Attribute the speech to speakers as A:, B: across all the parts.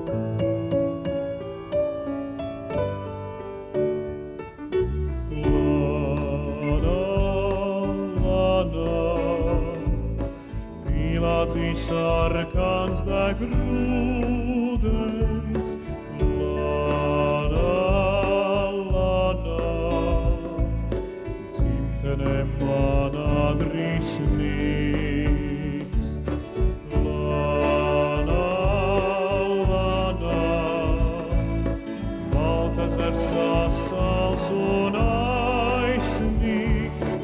A: Sarkans deg rūdens, dzimtene mana drīz nīkst. Baltas ar sasals un aizsnīgs.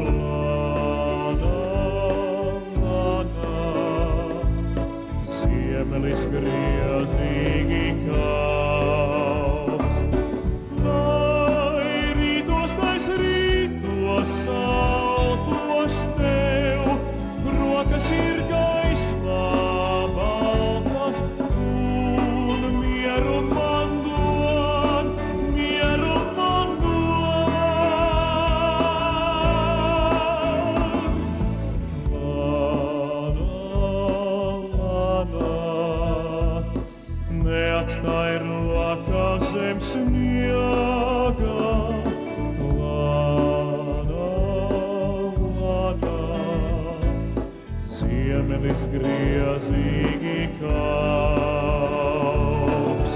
A: Ziemelis griezīgi kaust. Lai rītos tais rītos, saltos tev, rokas ir gaismā baltas, un mieru man dod, mieru man dod. Neatstāj rokas zem sniega, ziemelis griezīgi kaus.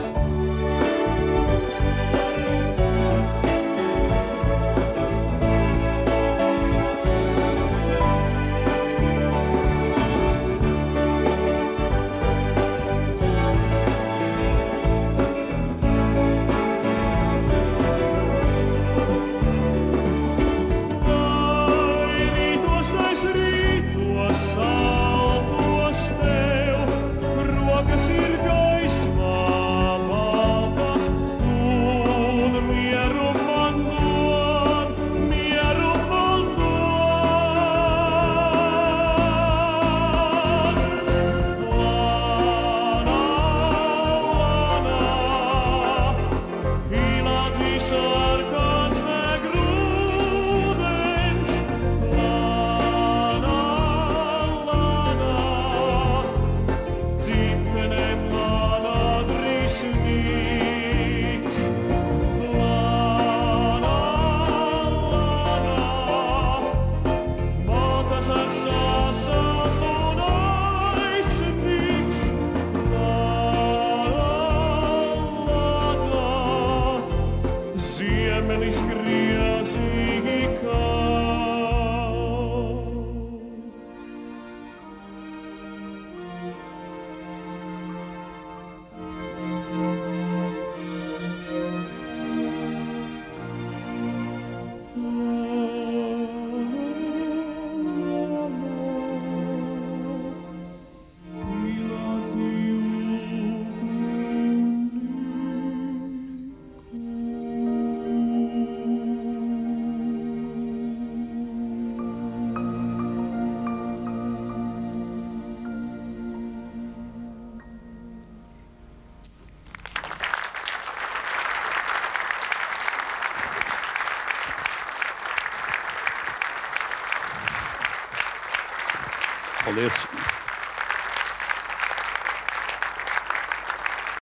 A: Ziemelis griezīgi
B: Paldies!